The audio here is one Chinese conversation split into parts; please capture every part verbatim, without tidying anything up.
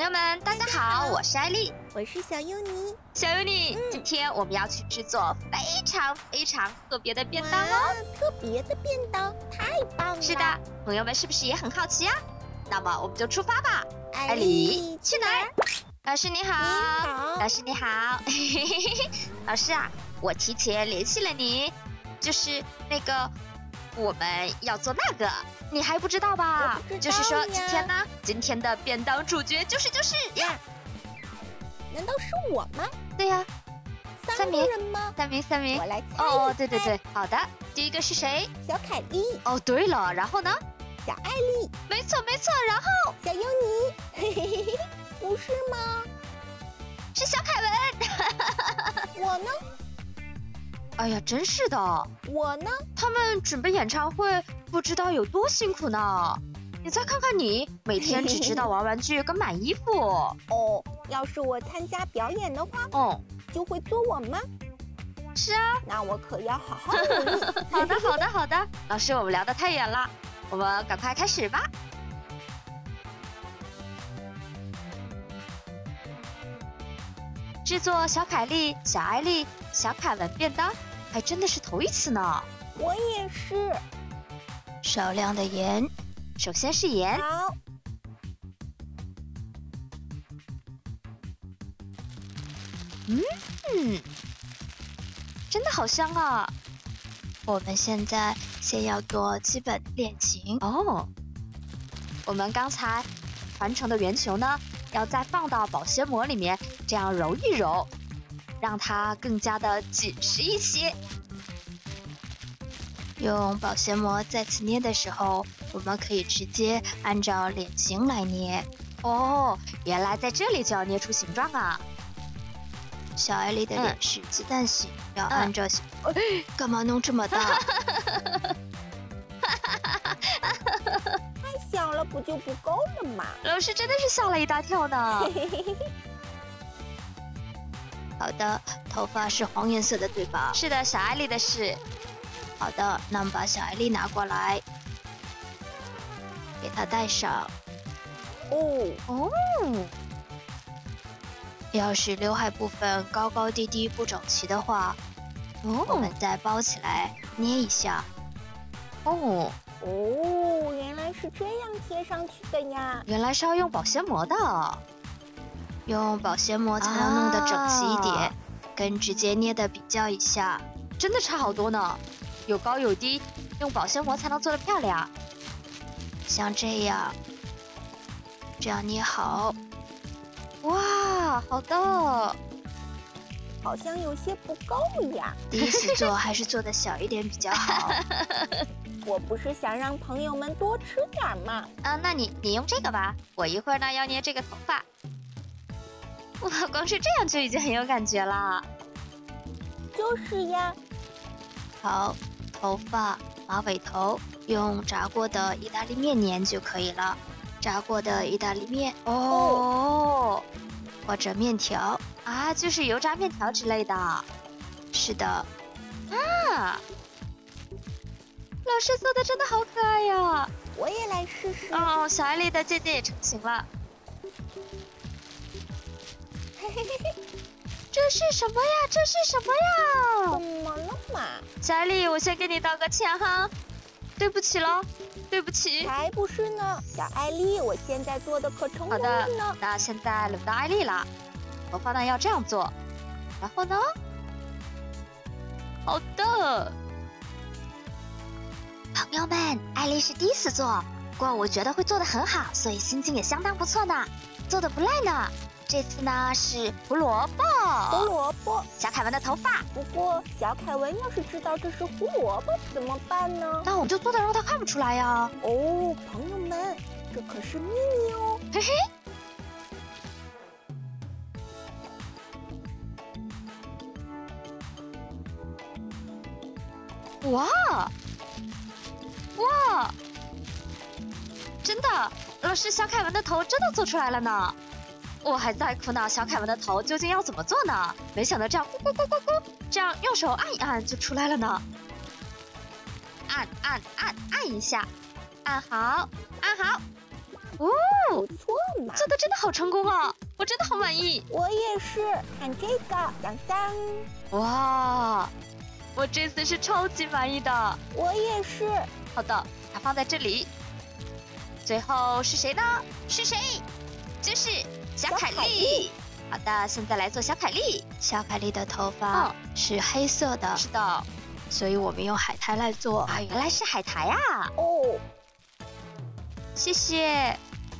友们，大家好，我是艾丽， 我是小优妮。 小优妮，嗯、今天我们要去制作非常非常特别的便当哦。 特别的便当，太棒了！ 是的，朋友们是不是也很好奇啊？那么我们就出发吧。 艾丽， 去哪儿？老师你好。 你好。 老师你好。老师啊，我提前联系了你，就是那个我们要做那个。你还不知道吧？ 我不知道呀。 就是说今天呢，今天的便当主角就是就是呀，难道是我吗？ 对呀， 三个人吗？ 三名，三名。 我来猜一猜。 哦，对对对，好的。第一个是谁？ 小凯丽。 哦，对了，然后呢？ 小艾丽。 没错没错，然后小优妮。嘿嘿嘿嘿，不是吗？ 是小凯文。 我呢？ 哎呀，真是的。 我呢？ 他们准备演唱会，不知道有多辛苦呢。你再看看你，每天只知道玩玩具跟买衣服。 哦，要是我参加表演的话， 哦， 就会做我吗？ 是啊。 那我可要好好努力。 好的，好的，好的。老师，我们聊得太远了，我们赶快开始吧。制作小凯丽、小艾丽、小凯文便当，还真的是头一次呢。 我也是。 少量的盐，首先是盐。 好。 嗯，真的好香啊！我们现在先要做基本练形哦。我们刚才团成的圆球呢，要再放到保鲜膜里面，这样揉一揉，让它更加的紧实一些。用保鲜膜再次捏的时候，我们可以直接按照脸型来捏。哦，原来在这里就要捏出形状啊！小艾丽的脸是鸡蛋形，嗯、要按照形。嗯、干嘛弄这么大？ 太小了，不就不够了吗？ 老师真的是吓了一大跳呢。好的，头发是黄颜色的，对吧？是的，小艾丽的是。好的，那我们把小艾丽拿过来，给她戴上。 哦哦。要是刘海部分高高低低不整齐的话，哦、我们再包起来捏一下。哦哦，原来是这样贴上去的呀！ 原来是要用保鲜膜的，用保鲜膜才能弄得整齐一点，啊、跟直接捏的比较一下，真的差好多呢。有高有低，用保鲜膜才能做得漂亮。像这样，这样捏好。哇，好的， 好像有些不够呀。 第一次做还是做的小一点比较好。 我不是想让朋友们多吃点吗？ 啊，那你你用这个吧，我一会儿呢要捏这个头发。哇，光是这样就已经很有感觉了。 就是呀。 好，头发马尾头用炸过的意大利面粘就可以了。炸过的意大利面哦，或者面条啊，就是油炸面条之类的。是的，啊，老师做的真的好可爱呀！ 我也来试试。 哦，小艾丽的渐渐也成型了。 嘿嘿嘿嘿， 这是什么呀？这是什么呀？ 怎么了嘛？ 小艾丽，我先给你道个歉哈。对不起了，对不起。 才不是呢，小艾丽，我现在做的可成功了呢。 好的，那现在轮到艾丽了。头发呢要这样做，然后呢？好的。朋友们，艾丽是第一次做，不过我觉得会做得很好，所以心情也相当不错呢，做得不赖呢。这次呢是胡萝卜， 胡萝卜， 小凯文的头发。 不过小凯文要是知道这是胡萝卜怎么办呢？ 那我们就做的让他看不出来呀。 哦，朋友们，这可是秘密哦。 嘿嘿。哇哇！真的，老师，小凯文的头真的做出来了呢。我还在苦恼小凯文的头究竟要怎么做呢？没想到这样咕咕咕咕咕，这样用手按一按就出来了呢。按按按按一下，按好，按好， 哦， 不错嘛， 做的真的好成功啊！我真的好满意。 我也是，看这个，当当。 哇，我这次是超级满意的。 我也是。 好的，它放在这里。最后是谁呢？是谁？就是小凯莉。好的，现在来做小凯莉。小凯莉的头发、哦、是黑色的，是的，所以我们用海苔来做。啊，原来是海苔啊！ 哦， 谢谢。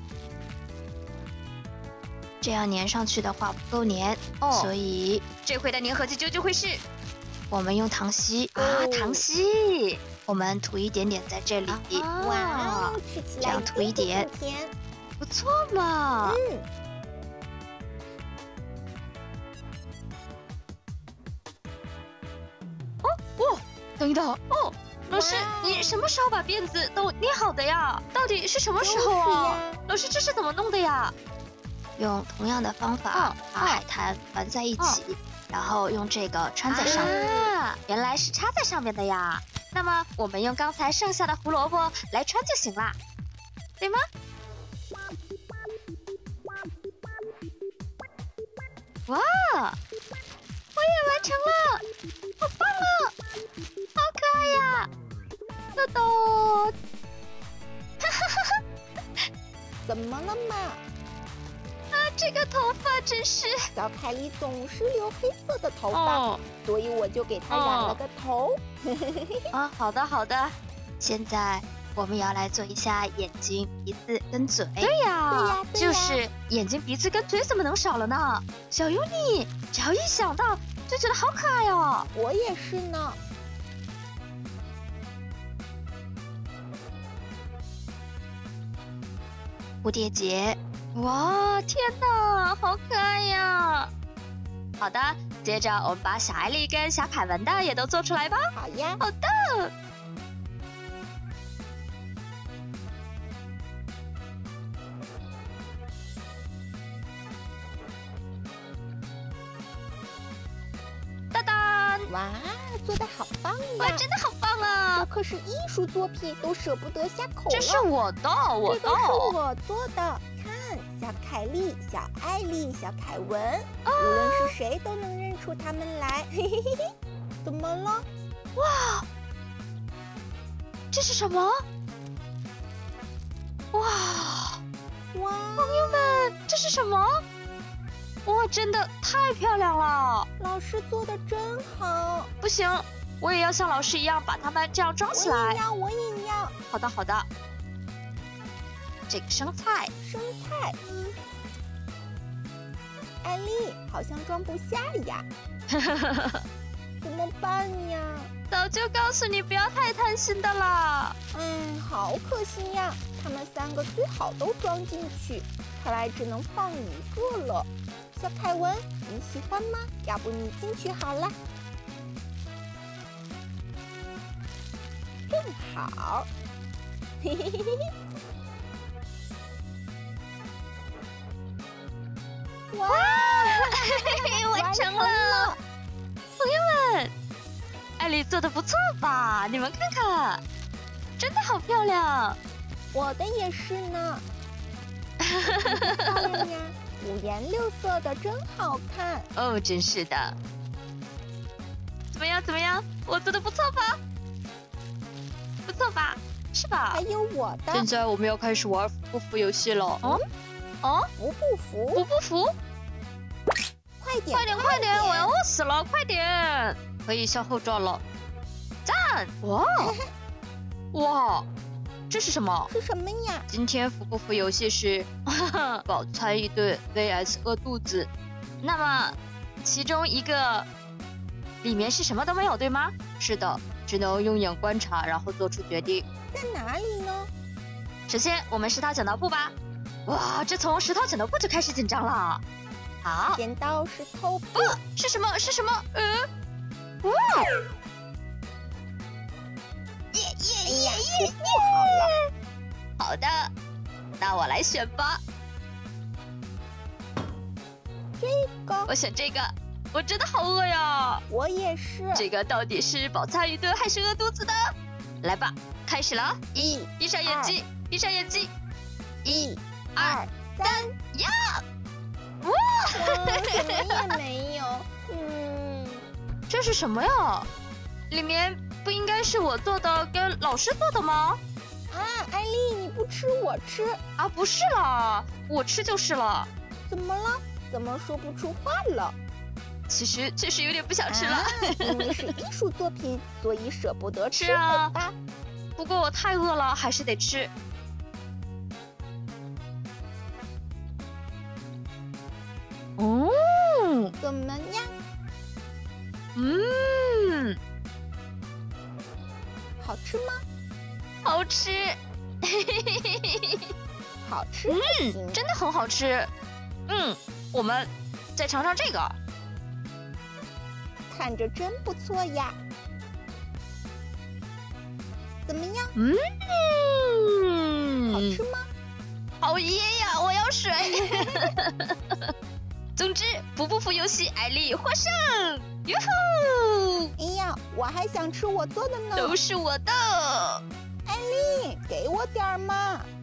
这样粘上去的话不够粘，哦，所以这回的粘合剂究竟会是？我们用糖稀、哦、啊，糖稀，我们涂一点点在这里。 啊、哇， 这样涂一点， 甜， 不错嘛。 嗯。 哦哦，等一等哦，老师，你什么时候把辫子都捏好的呀？到底是什么时候啊？老师，这是怎么弄的呀？用同样的方法、哦、把海苔团在一起、哦，然后用这个穿在上面。啊，原来是插在上面的呀。那么我们用刚才剩下的胡萝卜来穿就行啦，对吗？哇，我也完成了，好棒啊，好可爱呀！豆豆，哈哈哈哈， 怎么了嘛？ 啊，这个头发真是…… 小凯莉总是留黑色的头发，哦、所以我就给她染了个头。 哦、啊，好的好的。现在我们要来做一下眼睛、鼻子跟嘴。对呀， 对呀，对呀， 就是眼睛、鼻子跟嘴怎么能少了呢？小优你只要一想到就觉得好可爱哦。 我也是呢。 蝴蝶结。哇，天哪，好可爱呀！好的，接着我们把小艾丽跟小凯文的也都做出来吧。 好呀， 好的。当当！ 哇，做的好棒呀！ 哇，真的好棒啊！ 这可是艺术作品，都舍不得下口了。 这是我的，我的， 这都是我做的。小凯莉、小艾丽、小凯文，啊、无论是谁都能认出他们来。嘿嘿嘿嘿，怎么了？ 哇，这是什么？哇哇， 朋友们，这是什么？哇，真的太漂亮了！ 老师做的真好。 不行，我也要像老师一样把它们这样装起来。 我也要，我也要。 好的，好的。这个生菜， 生菜，嗯，艾丽好像装不下呀，怎么办呀？ 早就告诉你不要太贪心的啦。 嗯，好可惜呀，他们三个最好都装进去，看来只能放一个了。小凯文，你喜欢吗？要不你进去好了。正好，嘿嘿嘿嘿嘿。哇， 完成了！朋友们，艾丽做的不错吧？你们看看，真的好漂亮。 我的也是呢。漂亮呀，五颜六色的，真好看。 哦，真是的。怎么样？怎么样？我做的不错吧？不错吧？是吧？ 还有我的。 现在我们要开始玩服不服游戏了。哦。哦， 服不服？ 服不服？ 快点， 快点，快点！我要饿死了，快点！可以向后转了，赞！哇，哇，这是什么？ 是什么呀？ 今天服不服游戏是饱餐一顿 V S 饿肚子。那么，其中一个里面是什么都没有，对吗？是的，只能用眼观察，然后做出决定。 在哪里呢？ 首先，我们石头剪刀布吧。哇，这从石头剪刀布就开始紧张了。好， 剪刀石头布、 哦、是什么？是什么？嗯，哇，耶耶耶耶耶！ 好了， 好的，那我来选吧。 这个， 我选这个。我真的好饿呀！ 我也是。 这个到底是饱餐一顿还是饿肚子的？来吧，开始了！一，闭上眼睛，闭上眼睛。 一、二、三， 呀！ 哇，什么也没有。嗯， 这是什么呀？里面不应该是我做的跟老师做的吗？ 啊，艾丽，你不吃我吃啊，不是啦，我吃就是了。 怎么了？怎么说不出话了？ 其实确实有点不想吃了， 啊、因为是艺术作品，所以舍不得吃， 是啊， 对吧？ 不过我太饿了，还是得吃。哦， 怎么样？ 嗯， 好吃吗？ 好吃， 好吃就行， 嗯，真的很好吃。嗯，我们再尝尝这个， 看着真不错呀。怎么样？ 嗯， 好吃吗？ 好噎呀，我要水。总之，服不服游戏，艾丽获胜！哟吼！ 哎呀，我还想吃我做的呢。 都是我的。 艾丽，给我点儿嘛。